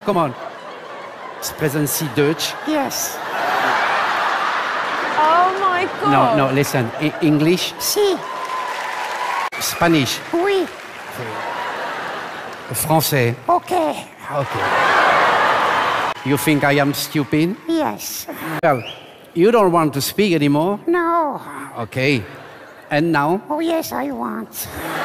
Come on. Sprechen Sie Deutsch? Yes. Oh my God. No, listen. English? Si. Spanish? Oui. Français? Okay. Okay. You think I am stupid? Yes. Well, you don't want to speak anymore? No. Okay. And now? Oh, yes, I want.